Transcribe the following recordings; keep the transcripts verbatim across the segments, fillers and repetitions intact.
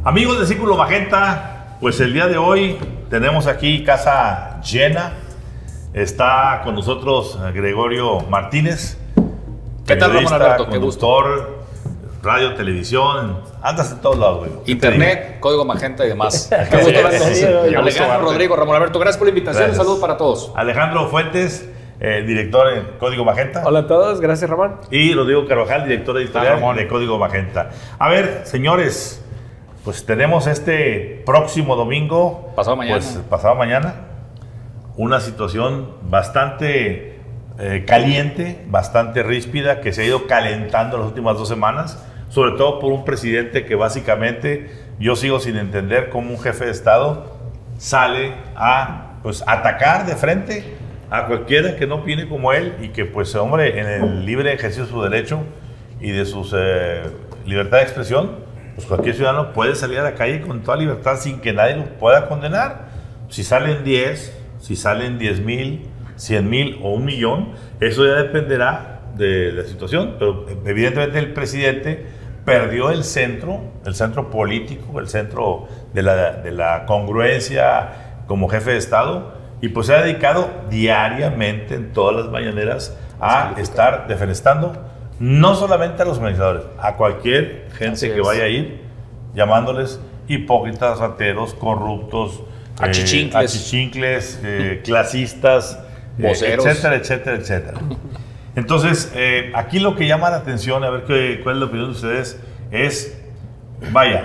Amigos de Círculo Magenta, pues el día de hoy tenemos aquí casa llena. Está con nosotros Gregorio Martínez. ¿Qué tal, Ramón Alberto? Qué gusto. Radio, televisión, andas en todos lados, güey. Internet, código Magenta y demás. Qué gusto verte. Alejandro, Rodrigo, Ramón Alberto, gracias por la invitación. Gracias. Un saludo para todos. Alejandro Fuentes, eh, director en Código Magenta. Hola a todos, gracias, Ramón. Y Rodrigo Carvajal, director editorial ah, de Código Magenta. A ver, señores, pues tenemos este próximo domingo, pasado mañana, pues, pasado mañana, una situación bastante eh, caliente, bastante ríspida, que se ha ido calentando las últimas dos semanas, sobre todo por un presidente que básicamente yo sigo sin entender cómo un jefe de Estado sale a pues, atacar de frente a cualquiera que no opine como él y que, pues, hombre, en el libre ejercicio de su derecho y de su eh, libertad de expresión, pues cualquier ciudadano puede salir a la calle con toda libertad sin que nadie lo pueda condenar. Si salen diez, si salen diez mil, cien mil o un millón, eso ya dependerá de la situación, pero evidentemente el presidente perdió el centro, el centro político, el centro de la, de la congruencia como jefe de Estado, y pues se ha dedicado diariamente en todas las mañaneras a estar defenestrando no solamente a los organizadores, a cualquier gente que vaya a ir, llamándoles hipócritas, rateros, corruptos, achichincles, eh, achichincles eh, clasistas, voceros, eh, etcétera, etcétera, etcétera. Entonces, eh, aquí lo que llama la atención, a ver qué, cuál es la opinión de ustedes, es, vaya,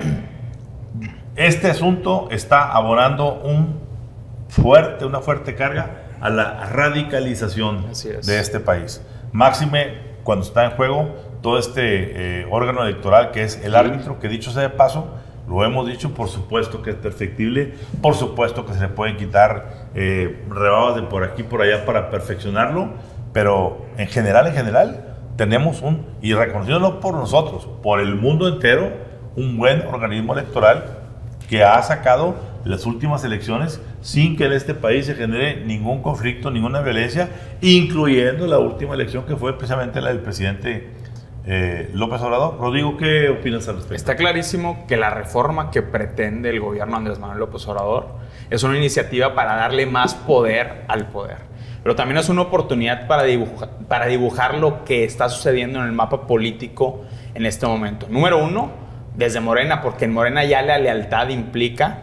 este asunto está abonando un fuerte, una fuerte carga a la radicalización de este país. Máxime cuando está en juego todo este eh, órgano electoral que es el árbitro, que dicho sea de paso, lo hemos dicho, por supuesto que es perfectible, por supuesto que se le pueden quitar eh, rebados de por aquí y por allá para perfeccionarlo, pero en general, en general, tenemos un, y reconociéndolo por nosotros, por el mundo entero, un buen organismo electoral que ha sacado las últimas elecciones sin que en este país se genere ningún conflicto, ninguna violencia, incluyendo la última elección que fue precisamente la del presidente eh, López Obrador. Rodrigo, ¿qué opinas al respecto? Está clarísimo que la reforma que pretende el gobierno Andrés Manuel López Obrador es una iniciativa para darle más poder al poder, pero también es una oportunidad para dibujar, para dibujar lo que está sucediendo en el mapa político en este momento. Número uno, desde Morena, porque en Morena ya la lealtad implica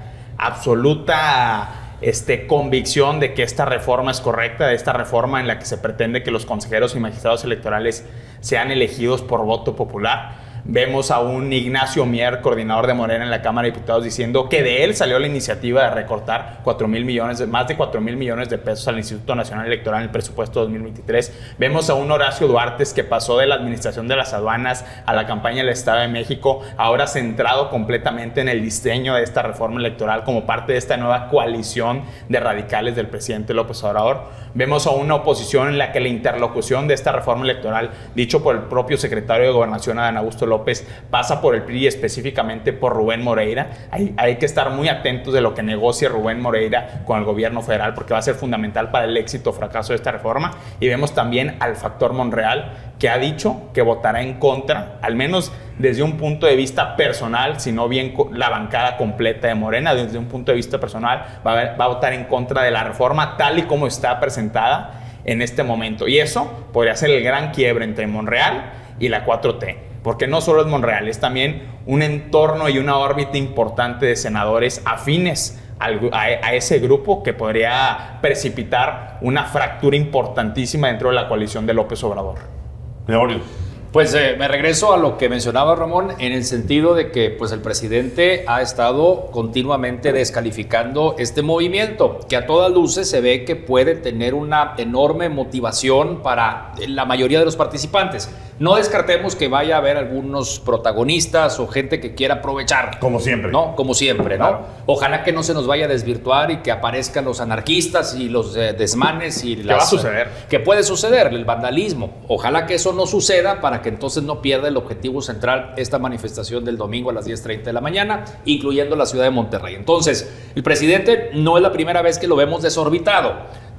absoluta este, convicción de que esta reforma es correcta, de esta reforma en la que se pretende que los consejeros y magistrados electorales sean elegidos por voto popular. Vemos a un Ignacio Mier, coordinador de Morena en la Cámara de Diputados, diciendo que de él salió la iniciativa de recortar cuatro mil millones, de, más de cuatro mil millones de pesos al Instituto Nacional Electoral en el presupuesto dos mil veintitrés. Vemos a un Horacio Duarte que pasó de la administración de las aduanas a la campaña del Estado de México, ahora centrado completamente en el diseño de esta reforma electoral como parte de esta nueva coalición de radicales del presidente López Obrador. Vemos a una oposición en la que la interlocución de esta reforma electoral, dicho por el propio secretario de Gobernación, Adán Augusto López, pasa por el P R I y específicamente por Rubén Moreira. Hay, hay que estar muy atentos de lo que negocie Rubén Moreira con el gobierno federal, porque va a ser fundamental para el éxito o fracaso de esta reforma. Y vemos también al factor Monreal, que ha dicho que votará en contra, al menos desde un punto de vista personal, si no bien la bancada completa de Morena, desde un punto de vista personal, va a, ver, va a votar en contra de la reforma tal y como está presentada en este momento. Y eso podría ser el gran quiebre entre Monreal y la cuatro T, porque no solo es Monreal, es también un entorno y una órbita importante de senadores afines al, a, a ese grupo que podría precipitar una fractura importantísima dentro de la coalición de López Obrador. Gregorio. Pues eh, me regreso a lo que mencionaba Ramón, en el sentido de que pues, el presidente ha estado continuamente descalificando este movimiento, que a todas luces se ve que puede tener una enorme motivación para la mayoría de los participantes. No descartemos que vaya a haber algunos protagonistas o gente que quiera aprovechar. Como siempre. ¿No? Como siempre, ¿no? Claro. Ojalá que no se nos vaya a desvirtuar y que aparezcan los anarquistas y los eh, desmanes y las... ¿Qué va a suceder? Que puede suceder, el vandalismo. Ojalá que eso no suceda para que entonces no pierda el objetivo central esta manifestación del domingo a las diez treinta de la mañana, incluyendo la ciudad de Monterrey. Entonces, el presidente no es la primera vez que lo vemos desorbitado.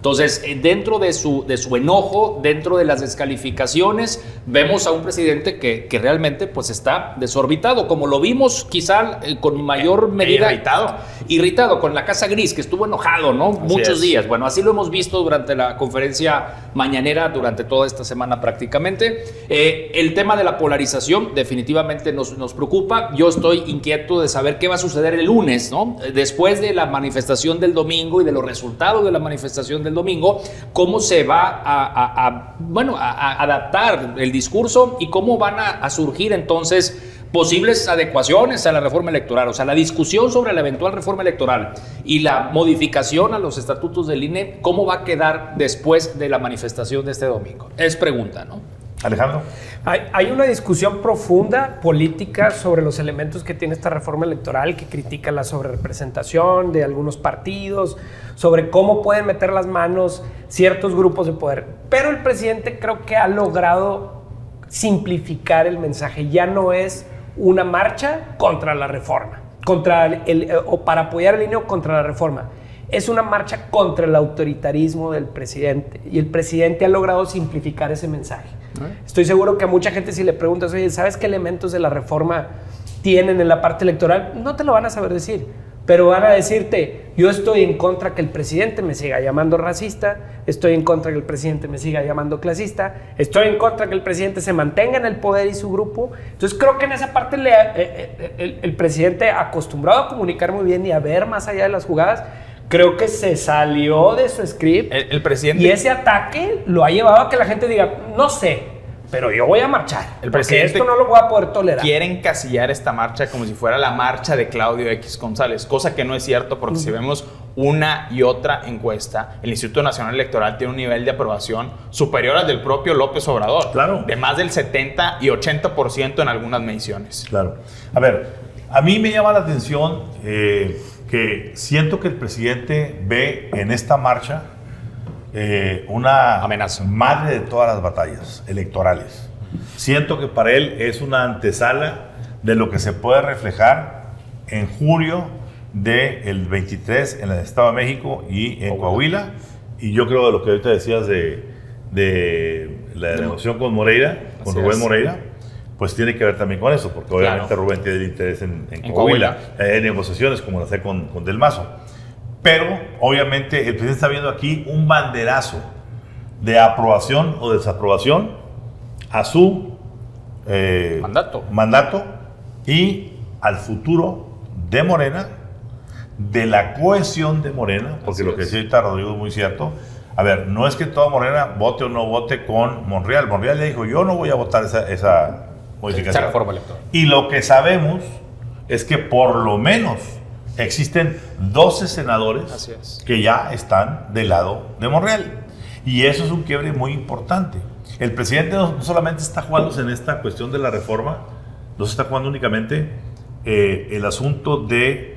Entonces, dentro de su, de su enojo, dentro de las descalificaciones, vemos a un presidente que, que realmente pues, está desorbitado, como lo vimos quizá eh, con mayor medida. Irritado. Irritado, con la Casa Gris, que estuvo enojado, ¿no? Así Muchos es. días. Bueno, así lo hemos visto durante la conferencia mañanera, durante toda esta semana prácticamente. Eh, el tema de la polarización definitivamente nos, nos preocupa. Yo estoy inquieto de saber qué va a suceder el lunes, ¿no? Después de la manifestación del domingo y de los resultados de la manifestación del domingo, cómo se va a, a, a bueno, a, a adaptar el discurso y cómo van a, a surgir entonces posibles adecuaciones a la reforma electoral. O sea, la discusión sobre la eventual reforma electoral y la modificación a los estatutos del I N E, ¿cómo va a quedar después de la manifestación de este domingo? Es pregunta, ¿no? Alejandro. Hay, hay una discusión profunda política sobre los elementos que tiene esta reforma electoral, que critica la sobrerepresentación de algunos partidos, sobre cómo pueden meter las manos ciertos grupos de poder. Pero el presidente creo que ha logrado simplificar el mensaje. Ya no es una marcha contra la reforma, contra el, el, o para apoyar el I N E o contra la reforma. Es una marcha contra el autoritarismo del presidente. Y el presidente ha logrado simplificar ese mensaje. ¿Eh? Estoy seguro que a mucha gente, si le preguntas, oye, ¿sabes qué elementos de la reforma tienen en la parte electoral? No te lo van a saber decir. Pero van a decirte, yo estoy en contra que el presidente me siga llamando racista, estoy en contra que el presidente me siga llamando clasista, estoy en contra que el presidente se mantenga en el poder y su grupo. Entonces creo que en esa parte le, eh, el, el presidente, acostumbrado a comunicar muy bien y a ver más allá de las jugadas, creo que se salió de su script. El, el presidente... Y ese ataque lo ha llevado a que la gente diga, no sé, pero yo voy a marchar. El presidente esto no lo voy a poder tolerar. Quiere encasillar esta marcha como si fuera la marcha de Claudio X González, cosa que no es cierto, porque uh-huh. si vemos una y otra encuesta, el Instituto Nacional Electoral tiene un nivel de aprobación superior al del propio López Obrador. Claro. De más del setenta y ochenta por ciento en algunas mediciones. Claro. A ver, a mí me llama la atención eh, que siento que el presidente ve en esta marcha Eh, una amenaza, madre de todas las batallas electorales. Siento que para él es una antesala de lo que se puede reflejar en julio del veintitrés en el Estado de México y en Coahuila. Y yo creo de lo que ahorita decías de, de la negociación con Moreira, con Rubén Moreira, pues tiene que ver también con eso, porque obviamente claro. Rubén tiene el interés en, en, en Coahuila. Coahuila. Hay negociaciones como las hay con, con Del Mazo. Pero, obviamente, el presidente está viendo aquí un banderazo de aprobación o desaprobación a su eh, mandato. mandato y al futuro de Morena, de la cohesión de Morena, porque Así lo que decía ahorita Rodrigo es muy cierto. A ver, no es que toda Morena vote o no vote con Monreal. Monreal le dijo, yo no voy a votar esa, esa modificación. Esa reforma electoral. Y lo que sabemos es que por lo menos existen doce senadores es. que ya están del lado de Monreal. Y eso es un quiebre muy importante. El presidente no, no solamente está jugándose en esta cuestión de la reforma, no se está jugando únicamente eh, el asunto de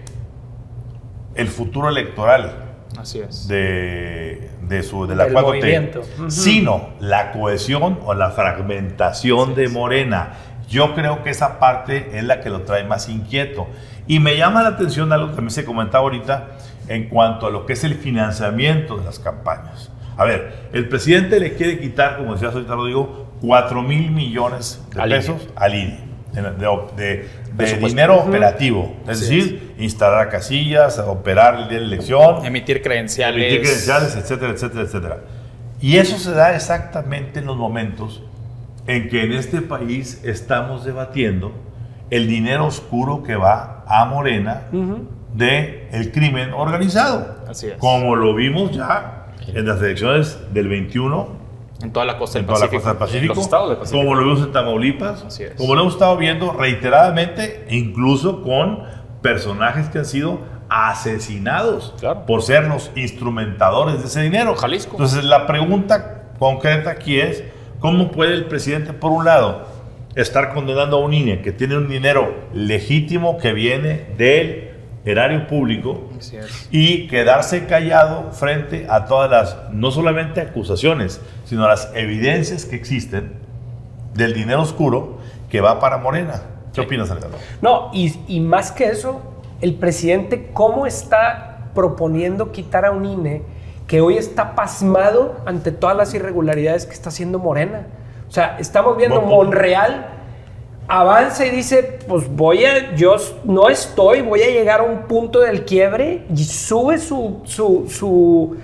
el futuro electoral. Así es. De, de, su, de la cuatro T, uh-huh. sino la cohesión o la fragmentación Así de Morena. Yo creo que esa parte es la que lo trae más inquieto. Y me llama la atención algo que también se comentaba ahorita en cuanto a lo que es el financiamiento de las campañas. A ver, el presidente le quiere quitar, como decía ahorita Rodrigo, cuatro mil millones de al pesos I N E. Al I N E, de, de, de dinero uh-huh. operativo. Es Así decir, es. instalar casillas, operar el día de la elección, emitir credenciales, emitir credenciales, etcétera, etcétera, etcétera. Y eso se da exactamente en los momentos en que en este país estamos debatiendo el dinero oscuro que va a Morena uh-huh. del crimen organizado. Así es. Como lo vimos ya en las elecciones del veintiuno. En toda la costa del en toda Pacífico. La costa del Pacífico, en los estados del Pacífico. Como lo vimos en Tamaulipas. Así es. Como lo hemos estado viendo reiteradamente, incluso con personajes que han sido asesinados claro. por ser los instrumentadores de ese dinero. Jalisco. Entonces la pregunta concreta aquí es, ¿cómo puede el presidente, por un lado, estar condenando a un I N E que tiene un dinero legítimo que viene del erario público y quedarse callado frente a todas las, no solamente acusaciones, sino a las evidencias que existen del dinero oscuro que va para Morena? ¿Qué opinas, Alejandro? No, y, y más que eso, el presidente cómo está proponiendo quitar a un I N E que hoy está pasmado ante todas las irregularidades que está haciendo Morena. O sea, estamos viendo Monreal avanza y dice, pues voy a, yo no estoy, voy a llegar a un punto del quiebre, y sube su, su, su,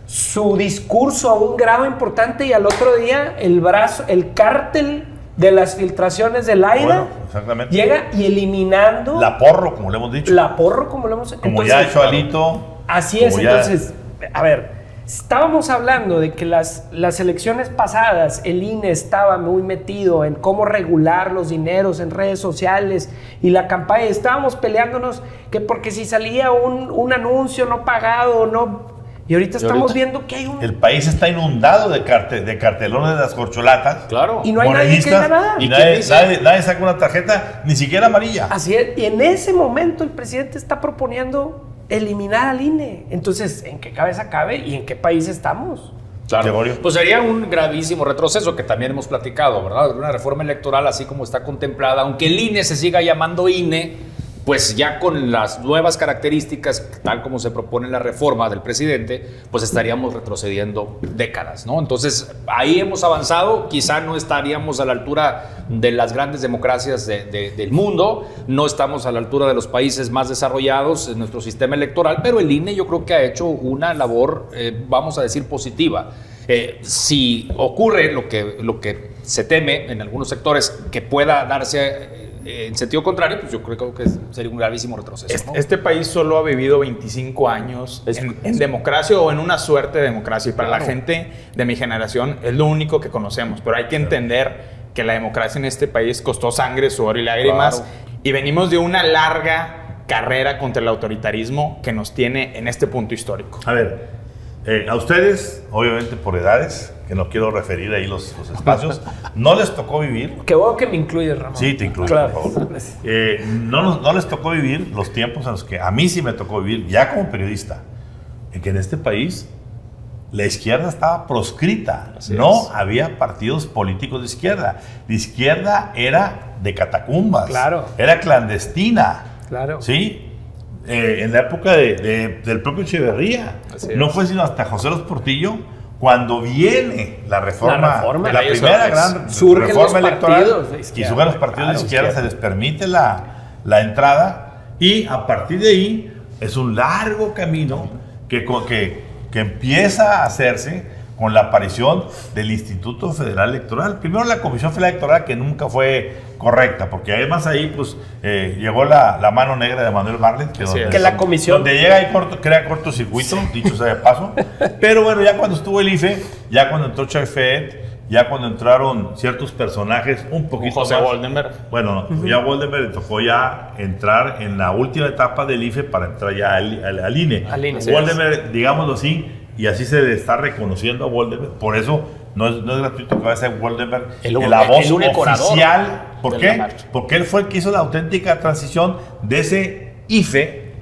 su discurso a un grado importante, y al otro día el brazo, el cártel de las filtraciones del AIDA, bueno, exactamente, llega y eliminando la porro, como le hemos dicho. La porro, como le hemos dicho. Como entonces, ya ha hecho Alito. Así es, entonces, ya... a ver, estábamos hablando de que las, las elecciones pasadas el I N E estaba muy metido en cómo regular los dineros en redes sociales y la campaña. Estábamos peleándonos que porque si salía un, un anuncio no pagado, no... Y ahorita estamos ahorita, viendo que hay un... El país está inundado de, carte, de cartelones de las corcholatas. Claro. Y no hay nadie que diga nada. Y, y nadie, nadie, nadie saca una tarjeta, ni siquiera amarilla. Así es. Y en ese momento el presidente está proponiendo eliminar al I N E. Entonces, ¿en qué cabeza cabe y en qué país estamos? Claro. Pues sería un gravísimo retroceso que también hemos platicado, ¿verdad? Una reforma electoral así como está contemplada, aunque el I N E se siga llamando I N E, pues ya con las nuevas características, tal como se propone en la reforma del presidente, pues estaríamos retrocediendo décadas, ¿no? Entonces, ahí hemos avanzado, quizá no estaríamos a la altura de las grandes democracias de, de, del mundo, no estamos a la altura de los países más desarrollados en nuestro sistema electoral, pero el I N E yo creo que ha hecho una labor, eh, vamos a decir, positiva. Eh, si ocurre lo que, lo que se teme en algunos sectores, que pueda darse en sentido contrario, pues yo creo que sería un gravísimo retroceso, este, ¿no? este país solo ha vivido veinticinco años es, en, en democracia o en una suerte de democracia, y para claro. la gente de mi generación es lo único que conocemos, pero hay que entender que la democracia en este país costó sangre, sudor y lágrimas, claro. y venimos de una larga carrera contra el autoritarismo que nos tiene en este punto histórico. A ver, eh, a ustedes, obviamente por edades, que no quiero referir ahí los, los espacios, no les tocó vivir. Qué bueno que me incluyes, Ramón. Sí, te incluyo, claro. por favor. Eh, no, no les tocó vivir los tiempos en los que a mí sí me tocó vivir, ya como periodista, en que en este país la izquierda estaba proscrita. Así no es. Había partidos políticos de izquierda. La izquierda era de catacumbas. Claro. Era clandestina. Claro. ¿Sí? Eh, en la época de, de, del propio Echeverría. No fue sino hasta José Los Portillo cuando viene la reforma, la, reforma, la primera gran surgen reforma los electoral, de y surgen los partidos claro, de izquierda, izquierda, se les permite la, la entrada, y a partir de ahí es un largo camino que, que, que empieza a hacerse con la aparición del Instituto Federal Electoral. Primero la Comisión Federal Electoral, que nunca fue correcta, porque además ahí pues eh, llegó la, la mano negra de Manuel Bartlett, que, donde, que la comisión donde llega y corto, crea cortocircuito, dicho sea de paso. Pero bueno, ya cuando estuvo el I F E, ya cuando entró Chafet, ya cuando entraron ciertos personajes un poquito José más, Woldenberg. Bueno, uh-huh. ya Woldenberg le tocó ya entrar en la última etapa del I F E para entrar ya al, al, al I N E. Al I N E. Woldenberg, digámoslo así, y así se le está reconociendo a Woldenberg. Por eso no es, no es gratuito que vaya a ser Woldenberg el, el, la voz el oficial. ¿Por qué? Porque él fue el que hizo la auténtica transición de ese I F E,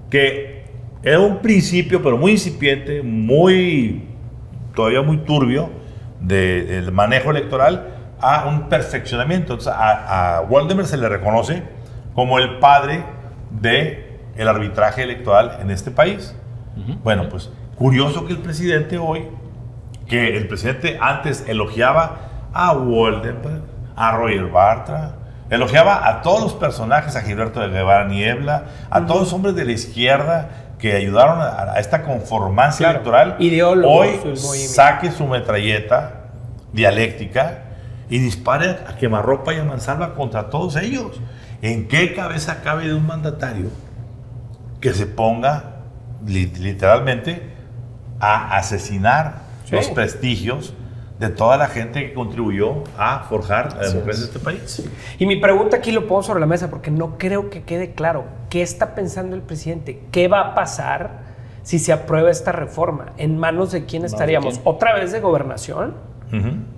que era un principio, pero muy incipiente, muy todavía muy turbio, del de, de manejo electoral, a un perfeccionamiento. Entonces, a, a Woldenberg se le reconoce como el padre del arbitraje electoral en este país. Uh-huh. Bueno, pues curioso que el presidente hoy, que el presidente antes elogiaba a Woldenberg, a Roger Bartra, elogiaba a todos los personajes, a Gilberto de Guevara Niebla, a uh-huh. todos los hombres de la izquierda que ayudaron a, a esta conformancia claro. electoral, ideólogos, hoy saque su metralleta dialéctica y dispare a quemarropa y a mansalva contra todos ellos. ¿En qué cabeza cabe de un mandatario que se ponga literalmente a asesinar sí. los prestigios de toda la gente que contribuyó a forjar la democracia de este país? Y mi pregunta aquí lo pongo sobre la mesa porque no creo que quede claro qué está pensando el presidente, qué va a pasar si se aprueba esta reforma, en manos de quién estaríamos, ¿de quién? ¿Otra vez de gobernación? Uh-huh.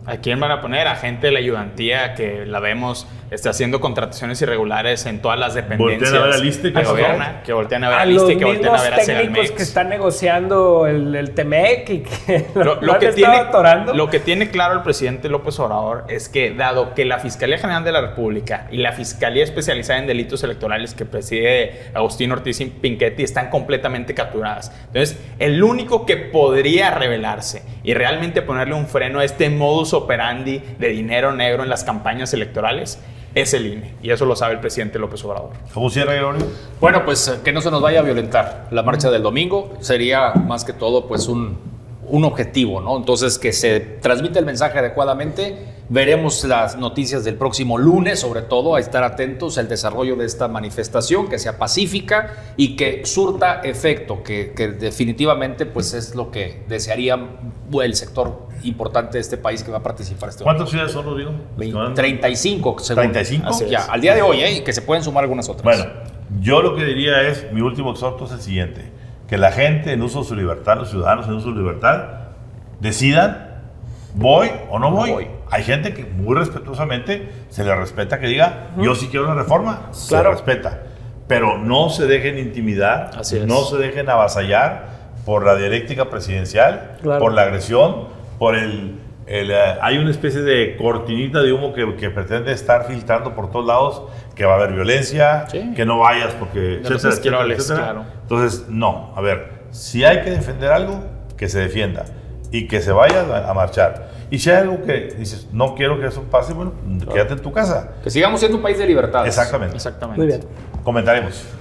¿A quién van a poner? A gente de la ayudantía que la vemos está haciendo contrataciones irregulares en todas las dependencias. Voltean a ver a Liste, que gobierna, que voltean a ver a, A Liste, los que voltean a ver a mismos técnicos Segalmex. que están negociando el, el Temec y que lo, Lo, lo lo, han que estado tiene, atorando. lo que tiene claro el presidente López Obrador es que, dado que la Fiscalía General de la República y la Fiscalía Especializada en Delitos Electorales que preside Agustín Ortiz Pinchetti están completamente capturadas. Entonces, el único que podría rebelarse y realmente ponerle un freno a este modus operandi de dinero negro en las campañas electorales es el I N E. Y eso lo sabe el presidente López Obrador. ¿Cómo cierra, Gregorio? Bueno, pues que no se nos vaya a violentar la marcha del domingo. Sería más que todo pues un, un objetivo, ¿no? Entonces que se transmita el mensaje adecuadamente. Veremos las noticias del próximo lunes, sobre todo a estar atentos al desarrollo de esta manifestación, que sea pacífica y que surta efecto, que, que definitivamente pues es lo que desearía el sector importante de este país que va a participar este ¿Cuántas ciudades son, Rodrigo? domingo. treinta y cinco, según. ¿treinta y cinco? Así ya, al día de hoy, ¿eh? Y que se pueden sumar algunas otras. Bueno, yo lo que diría es, mi último exhorto es el siguiente, que la gente en uso de su libertad, los ciudadanos en uso de su libertad, decidan, ¿voy o no voy? No voy. Hay gente que muy respetuosamente se le respeta que diga, yo sí quiero una reforma, Claro. se respeta, pero no se dejen intimidar, Así es. no se dejen avasallar por la dialéctica presidencial, Claro. por la agresión, por el... el, eh, hay una especie de cortinita de humo que, que pretende estar filtrando por todos lados, que va a haber violencia, Sí. que no vayas porque... De los esquiroles, claro. Entonces, no, a ver, si hay que defender algo, que se defienda y que se vaya a, a marchar. Y si hay algo que dices, no quiero que eso pase, bueno, quédate en tu casa. Que sigamos siendo un país de libertades. Exactamente. Exactamente. Muy bien. Comentaremos.